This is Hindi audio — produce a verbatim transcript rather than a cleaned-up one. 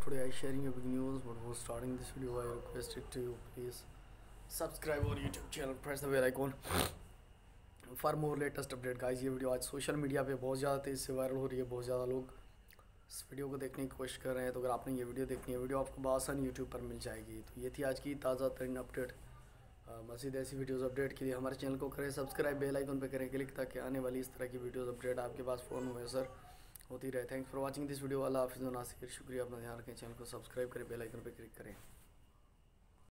today I sharing a big news. But before starting this video, I request it to you please subscribe our YouTube channel, press the bell icon for more latest update guys. ये वीडियो आज सोशल मीडिया पे बहुत ज़्यादा तेज़ी से वायरल हो रही है, बहुत ज़्यादा लोग इस वीडियो को देखने की कोशिश कर रहे हैं। तो अगर आपने ये वीडियो देखनी है, वीडियो आपको आसानी यूट्यूब पर मिल जाएगी। तो ये थी आज की ताज़ा तरीन अपडेट। मज़ीद ऐसी वीडियोस अपडेट के लिए हमारे चैनल को करें सब्सक्राइब, बेल आइकन पर करें क्लिक, ताकि आने वाली इस तरह की वीडियोस अपडेट आपके पास फ़ोन मैसर होती रहे। Thanks for watching this video. अल्लाह हाफिज़ नासिर। शुक्रिया, अपना ध्यान रखें, चैनल को सब्सक्राइब करें, बेल आइकन पर क्लिक करें।